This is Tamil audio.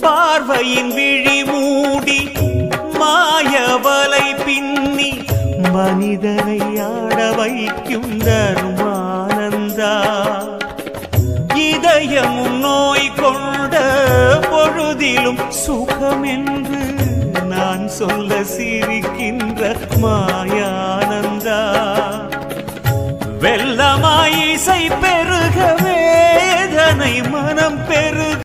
பார்வையின் விழி மூடி மாயவலை பின்னி மனிதனை ஆட வைக்கும் தர்மானந்தா. இதயமும் நோய் கொண்ட பொழுதிலும் சுகம் என்று நான் சொல்ல சிரிக்கின்ற மாயானந்தா. வெள்ளமாய் இசை பெருக வேதனை மனம் பெருக